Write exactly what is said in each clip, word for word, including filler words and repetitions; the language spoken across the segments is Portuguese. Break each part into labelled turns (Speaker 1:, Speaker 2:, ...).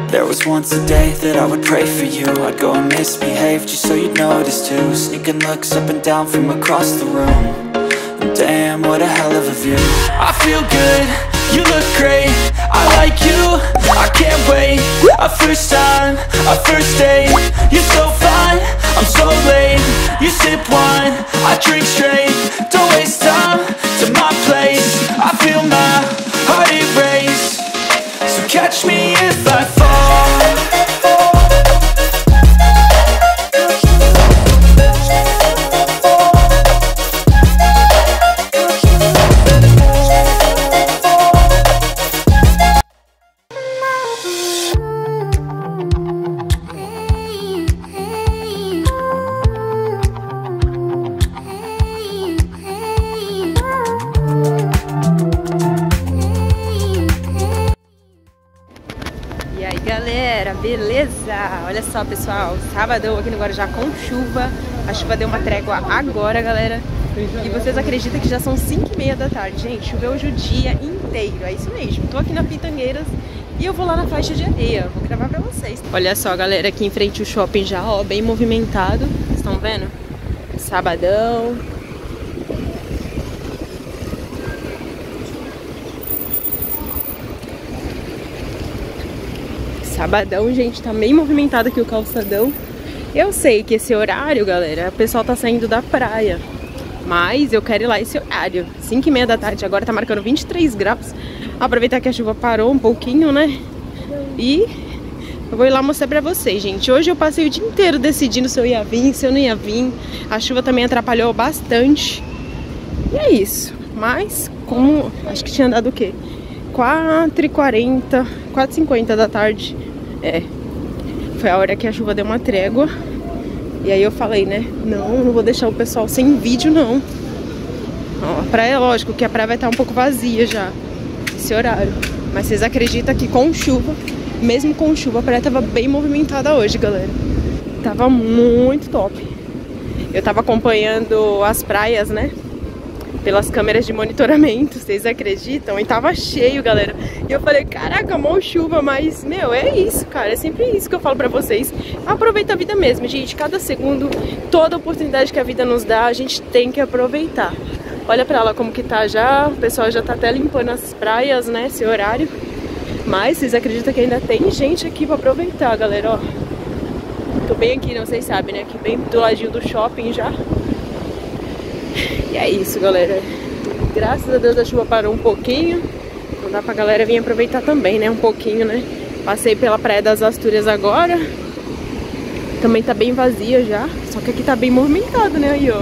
Speaker 1: There was once a day that I would pray for you. I'd go and misbehave just so you'd notice too. Sneaking looks up and down from across the room. And damn, what a hell of a view. I feel good, you look great, I like you, I can't wait. A first time, a first date. You're so fine, I'm so late. You sip wine, I drink straight. Don't waste time to my place. I feel my heart erase. So catch me if I fall.
Speaker 2: Galera, beleza? Olha só, pessoal, sabadão aqui no Guarujá com chuva. A chuva deu uma trégua agora, galera. E vocês acreditam que já são cinco e meia da tarde? Gente, choveu hoje o dia inteiro, é isso mesmo. Tô aqui na Pitangueiras e eu vou lá na faixa de areia. Vou gravar pra vocês. Olha só, galera, aqui em frente o shopping já, ó, bem movimentado. Vocês estão vendo? Sabadão. Sabadão, gente, tá meio movimentado aqui o calçadão. Eu sei que esse horário, galera, o pessoal tá saindo da praia. Mas eu quero ir lá esse horário, cinco e meia da tarde, agora tá marcando vinte e três graus. Aproveitar que a chuva parou um pouquinho, né? E eu vou ir lá mostrar pra vocês, gente. Hoje eu passei o dia inteiro decidindo se eu ia vir, se eu não ia vir. A chuva também atrapalhou bastante. E é isso. Mas, como... acho que tinha dado o quê? quatro e quarenta, quatro e cinquenta da tarde. É, foi a hora que a chuva deu uma trégua. E aí eu falei, né, não, não vou deixar o pessoal sem vídeo, não. Ó, a praia, lógico que a praia vai estar um pouco vazia já, esse horário. Mas vocês acreditam que com chuva, mesmo com chuva, a praia tava bem movimentada hoje, galera. Tava muito top. Eu tava acompanhando as praias, né, pelas câmeras de monitoramento, vocês acreditam? E tava cheio, galera. E eu falei, caraca, mó chuva, mas, meu, é isso, cara. É sempre isso que eu falo pra vocês. Aproveita a vida mesmo, gente. Cada segundo, toda oportunidade que a vida nos dá, a gente tem que aproveitar. Olha pra lá como que tá já. O pessoal já tá até limpando as praias, né, esse horário. Mas vocês acreditam que ainda tem gente aqui pra aproveitar, galera, ó. Tô bem aqui, não vocês sabem, né? Aqui bem do ladinho do shopping já. E é isso, galera. Graças a Deus a chuva parou um pouquinho. Não dá pra galera vir aproveitar também, né? Um pouquinho, né? Passei pela Praia das Astúrias agora. Também tá bem vazia já. Só que aqui tá bem movimentado, né? Aí, ó.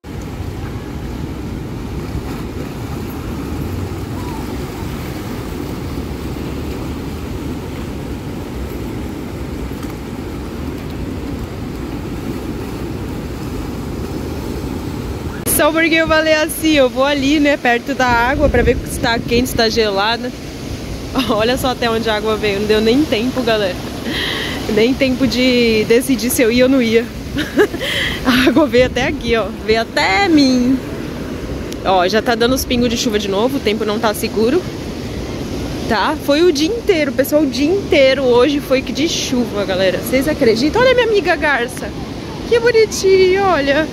Speaker 2: Só porque eu falei assim, eu vou ali, né, perto da água pra ver se tá quente, se tá gelada. Olha só até onde a água veio, não deu nem tempo, galera. Nem tempo de decidir se eu ia ou não ia. A água veio até aqui, ó, veio até mim. Ó, já tá dando os pingos de chuva de novo, o tempo não tá seguro. Tá? Foi o dia inteiro, pessoal, o dia inteiro hoje foi de chuva, galera. Vocês acreditam? Olha minha amiga garça. Que bonitinho, olha.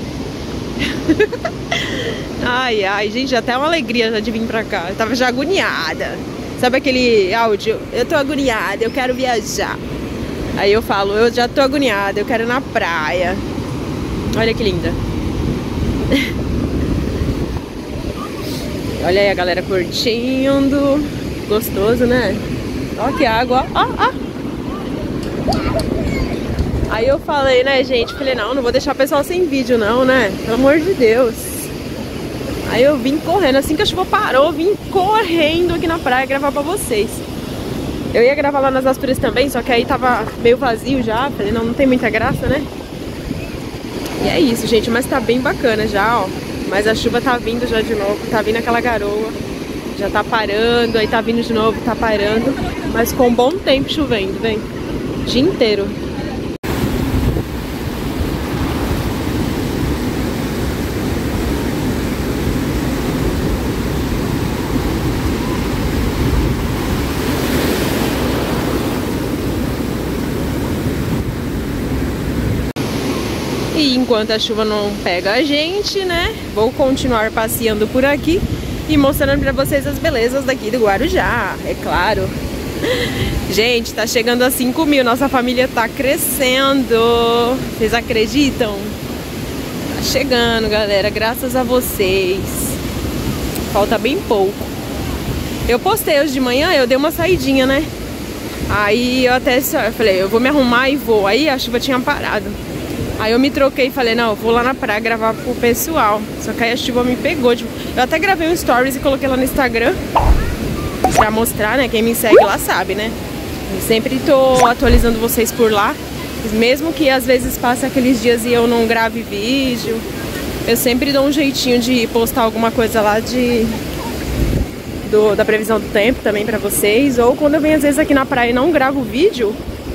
Speaker 2: Ai, ai, gente, até uma alegria já de vir pra cá. Eu tava já agoniada. Sabe aquele áudio? Eu tô agoniada, eu quero viajar. Aí eu falo, eu já tô agoniada, eu quero ir na praia. Olha que linda. Olha aí a galera curtindo. Gostoso, né? Ó que água, ó, ó. Aí eu falei, né, gente? Falei, não, não vou deixar o pessoal sem vídeo, não, né? Pelo amor de Deus. Aí eu vim correndo, assim que a chuva parou, eu vim correndo aqui na praia gravar pra vocês. Eu ia gravar lá nas Astúrias também, só que aí tava meio vazio já. Falei, não, não tem muita graça, né? E é isso, gente, mas tá bem bacana já, ó. Mas a chuva tá vindo já de novo, tá vindo aquela garoa. Já tá parando, aí tá vindo de novo, tá parando. Mas com um bom tempo chovendo, vem. O dia inteiro. E enquanto a chuva não pega a gente, né, vou continuar passeando por aqui e mostrando pra vocês as belezas daqui do Guarujá, é claro. Gente, tá chegando a cinco mil, nossa família tá crescendo. Vocês acreditam? Tá chegando, galera, graças a vocês. Falta bem pouco. Eu postei hoje de manhã, eu dei uma saidinha, né? Aí eu até eu falei, eu vou me arrumar e vou. Aí a chuva tinha parado. Aí eu me troquei e falei, não, eu vou lá na praia gravar pro pessoal. Só que aí a chuva me pegou. Tipo, eu até gravei um stories e coloquei lá no Instagram pra mostrar, né? Quem me segue lá sabe, né? Eu sempre tô atualizando vocês por lá. Mesmo que às vezes passe aqueles dias e eu não grave vídeo, eu sempre dou um jeitinho de postar alguma coisa lá de... Do, da previsão do tempo também pra vocês. Ou quando eu venho às vezes aqui na praia e não gravo vídeo,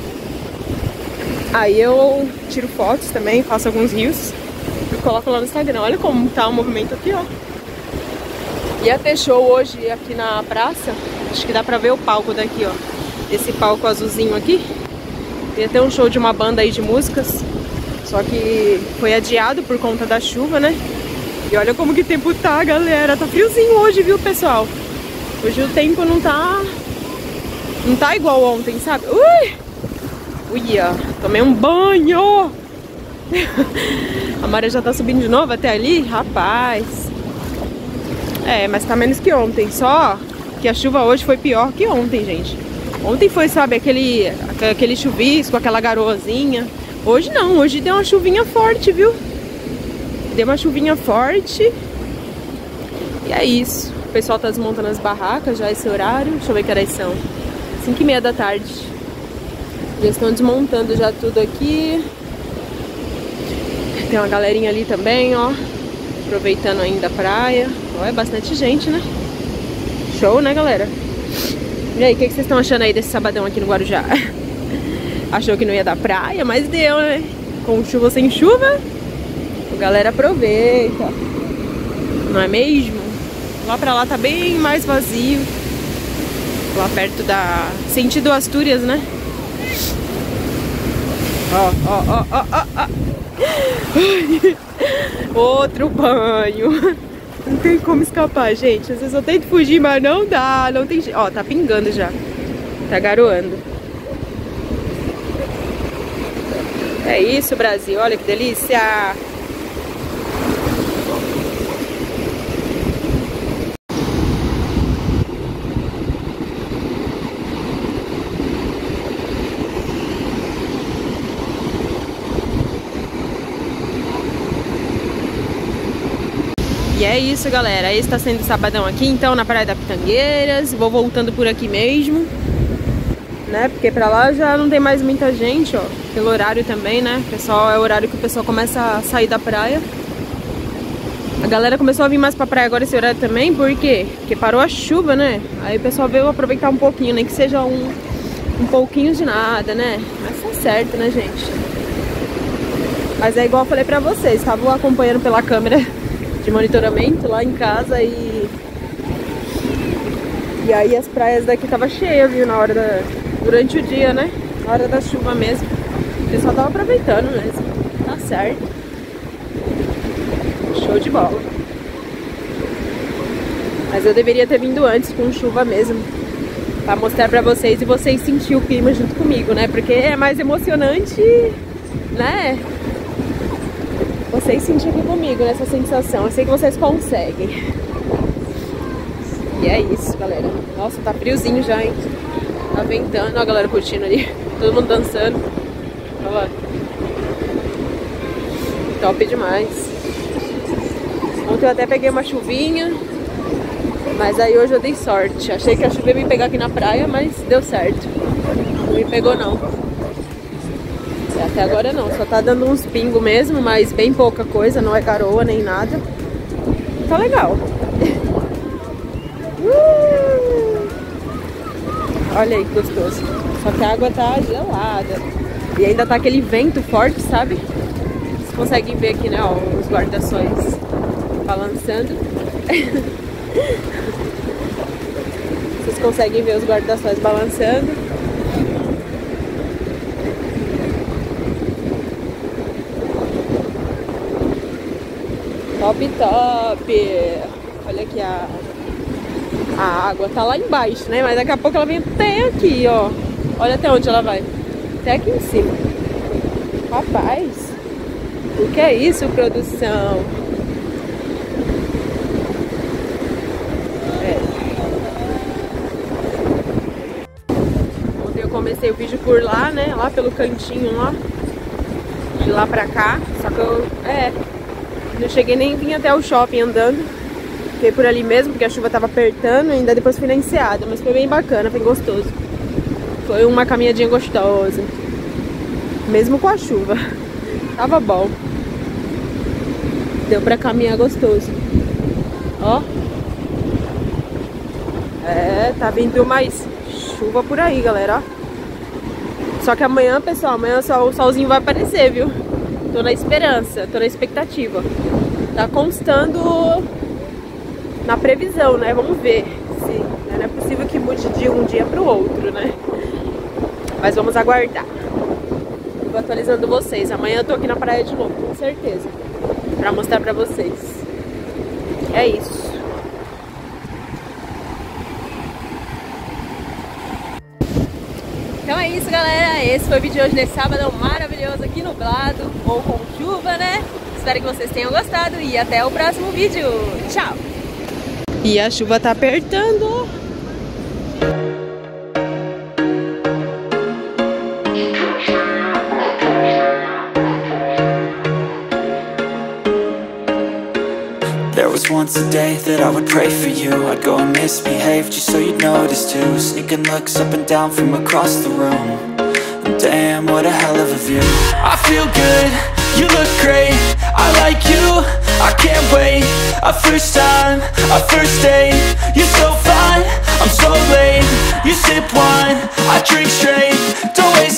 Speaker 2: aí eu tiro fotos também, faço alguns rios e coloco lá no Instagram. Olha como tá o movimento aqui, ó. Ia ter show hoje aqui na praça. Acho que dá pra ver o palco daqui, ó. Esse palco azulzinho aqui. Ia ter um show de uma banda aí de músicas, só que foi adiado por conta da chuva, né? E olha como que o tempo tá, galera. Tá friozinho hoje, viu, pessoal? Hoje o tempo não tá... Não tá igual ontem, sabe? Ui! Uia! Tomei um banho! A maré já tá subindo de novo até ali? Rapaz! É, mas tá menos que ontem. Só que a chuva hoje foi pior que ontem, gente. Ontem foi, sabe, aquele, aquele chuvisco, aquela garoazinha. Hoje não, hoje deu uma chuvinha forte, viu? Deu uma chuvinha forte. E é isso. O pessoal tá desmontando as barracas já esse horário. Deixa eu ver que horas são. cinco e meia da tarde. Já estão desmontando já tudo aqui. Tem uma galerinha ali também, ó. Aproveitando ainda a praia. Ó, é bastante gente, né? Show, né, galera? E aí, o que, que vocês estão achando aí desse sabadão aqui no Guarujá? Achou que não ia dar praia, mas deu, né? Com chuva ou sem chuva, a galera aproveita. Não é mesmo? Lá pra lá tá bem mais vazio. Lá perto da... Sentido Astúrias, né? Ó, ó, ó, ó, ó, ó. Outro banho. Não tem como escapar, gente. Às vezes eu tento fugir, mas não dá. Não tem jeito. Ó, tá pingando já. Tá garoando. É isso, Brasil. Olha que delícia. E é isso, galera. Esse tá sendo sabadão aqui, então, na Praia da Pitangueiras. Vou voltando por aqui mesmo, né? Porque pra lá já não tem mais muita gente, ó. Pelo horário também, né? Pessoal, é o horário que o pessoal começa a sair da praia. A galera começou a vir mais pra praia agora esse horário também, por quê? Porque parou a chuva, né? Aí o pessoal veio aproveitar um pouquinho, nem que seja um, um pouquinho de nada, né? Mas tá certo, né, gente? Mas é igual eu falei pra vocês, tava acompanhando pela câmera de monitoramento lá em casa e e aí as praias daqui tava cheia, viu, na hora da... durante o dia, né, na hora da chuva mesmo, o pessoal tava aproveitando mesmo, tá certo, show de bola. Mas eu deveria ter vindo antes com chuva mesmo, pra mostrar pra vocês e vocês sentir o clima junto comigo, né, porque é mais emocionante, né, vocês sentirem aqui comigo nessa sensação. Eu sei que vocês conseguem. E é isso, galera. Nossa, tá friozinho já, hein? Tá ventando. Ó a galera curtindo ali. Todo mundo dançando. Olha lá. Top demais. Ontem eu até peguei uma chuvinha, mas aí hoje eu dei sorte. Achei que a chuva ia me pegar aqui na praia, mas deu certo. Não me pegou, não. Até agora não, só tá dando uns pingos mesmo, mas bem pouca coisa, não é garoa nem nada. Tá legal. Uh! Olha aí que gostoso. Só que a água tá gelada. E ainda tá aquele vento forte, sabe? Vocês conseguem ver aqui, né, ó, os guarda-sóis balançando. Vocês conseguem ver os guarda-sóis balançando. Top, top. Olha aqui a, a água. Tá lá embaixo, né? Mas daqui a pouco ela vem até aqui, ó. Olha até onde ela vai. Até aqui em cima. Rapaz, o que é isso, produção? É. Ontem eu comecei o vídeo por lá, né? Lá pelo cantinho, lá. De lá pra cá. Só que eu... É... Não cheguei nem vim até o shopping andando. Fiquei por ali mesmo, porque a chuva tava apertando. E ainda depois fui na enseada. Mas foi bem bacana, foi gostoso. Foi uma caminhadinha gostosa. Mesmo com a chuva. Tava bom. Deu pra caminhar gostoso. Ó. É, tá vindo mais chuva por aí, galera, ó. Só que amanhã, pessoal, amanhã só, o solzinho vai aparecer, viu? Tô na esperança, tô na expectativa. Tá constando na previsão, né? Vamos ver. Se, não é possível que mude de um dia pro outro, né? Mas vamos aguardar. Vou atualizando vocês. Amanhã eu tô aqui na praia de novo, com certeza. Pra mostrar pra vocês. É isso. Então é isso, galera. Esse foi o vídeo de hoje desse sábado maravilhoso aqui nublado ou com chuva, né? Espero que vocês tenham gostado e até o próximo vídeo. Tchau! E a chuva tá apertando.
Speaker 1: There was once a day that I would pray for you. I'd go and misbehave just so you'd notice too. Sneaking looks up and down from across the room. And damn, what a hell of a view. I feel good, you look great. I like you, I can't wait. A first time, a first date. You're so fine, I'm so late. You sip wine, I drink straight. Don't waste